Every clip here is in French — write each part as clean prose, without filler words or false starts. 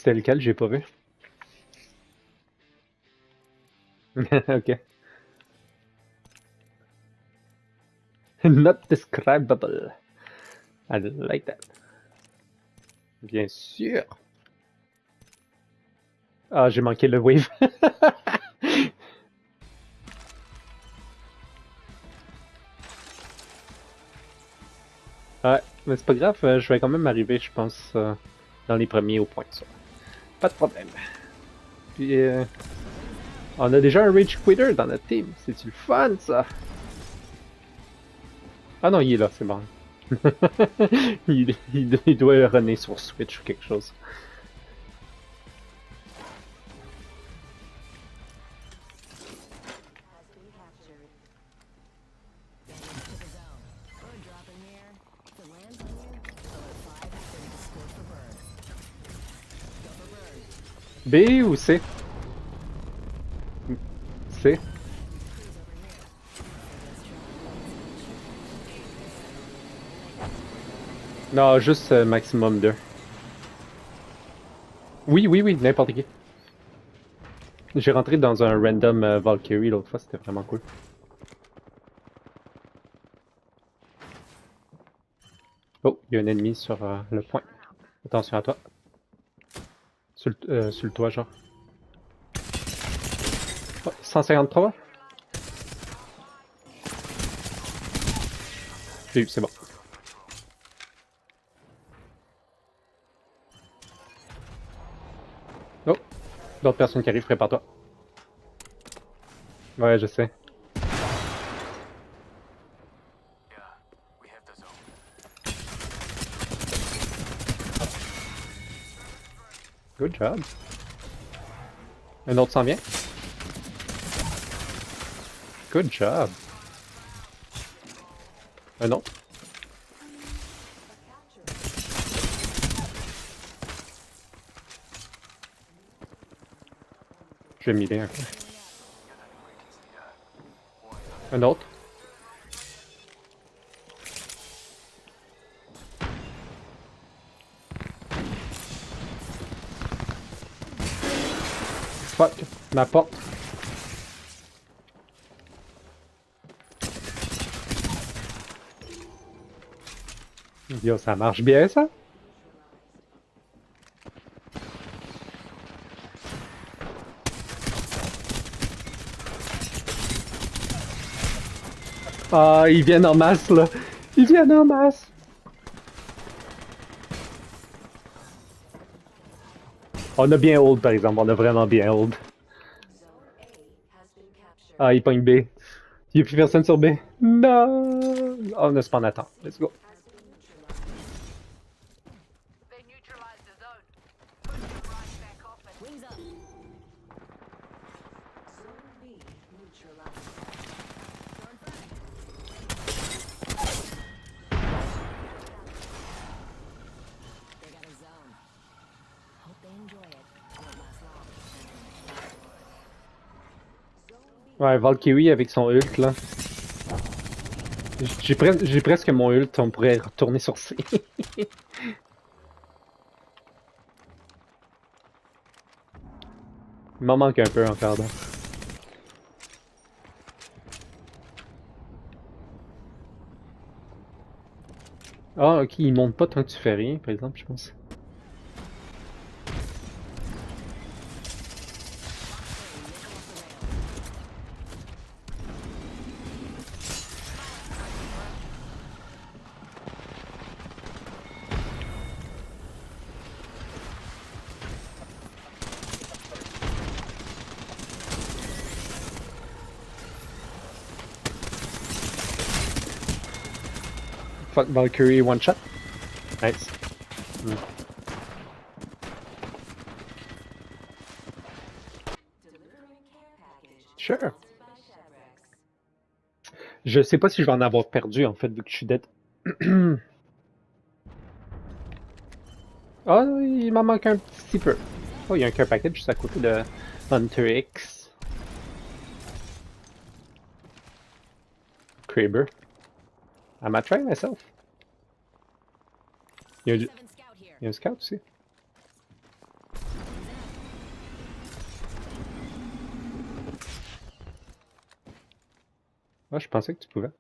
C'était lequel? J'ai pas vu. Ok. Not describable. I like that. Bien sûr. Ah, j'ai manqué le wave. Ouais, mais c'est pas grave, je vais quand même arriver, je pense, dans les premiers au point, ça. Pas de problème. Puis, on a déjà un Rage Quitter dans notre team. C'est-tu le fun, ça? Ah non, il est là, c'est bon. Il doit runner sur Switch ou quelque chose. B ou C? C? Non, juste maximum 2. Oui, oui, oui, n'importe qui. J'ai rentré dans un random Valkyrie l'autre fois, c'était vraiment cool. Oh, il y a un ennemi sur le point. Attention à toi. Sur le toit, genre. Oh, 153? J'ai eu, c'est bon. Oh, d'autres personnes qui arrivent, prépare-toi. Ouais, je sais. Good job. Un autre s'en vient. Good job. Un autre. Je vais m'aider un peu. Un autre. Fuck, ma porte. Yo, ça marche bien, ça? Ah, ils viennent en masse, là. Ils viennent en masse. On a bien hold, par exemple. On a vraiment bien hold. Ah, il pogne B. Il n'y a plus personne sur B. Non! Oh, on a spawn à temps. Let's go. Ouais, Valkyrie avec son ult, là. J'ai presque mon ult, on pourrait retourner sur C. Il m'en manque un peu encore, là. Ah, ok, il monte pas tant que tu fais rien, par exemple, je pense. Fuck Valkyrie one shot. Nice. Mm. Sure. Je sais pas si je vais en avoir perdu, en fait, vu que je suis dead. Ah, il m'en manque un petit peu. Oh, il y a un care package juste à côté de Hunter X. Kraber. I might try myself. Il y a un scout aussi. Ouais, je pensais que tu pouvais.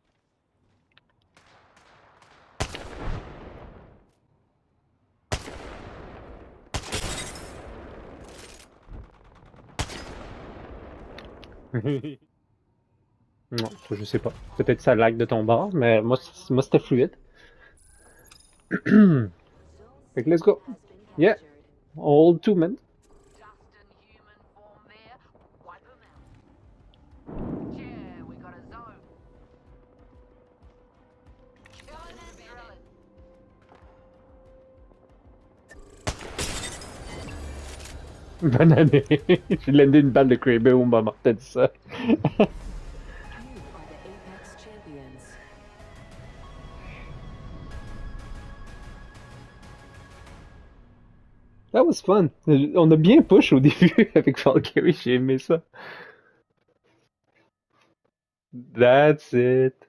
Non, ça, je sais pas. Peut-être ça lag de ton bord, mais moi c'était fluide. Fait que let's go. Yeah, all two men. Dust and human form there. Wipe 'em out. Yeah, we got a zone. Killing and drilling. Bonne année. J'ai landé une balle de Kraber au moment que t'as dit ça. You are the Apex champions. That was fun. On a bien push au début avec Valkyrie, j'ai aimé ça. That's it.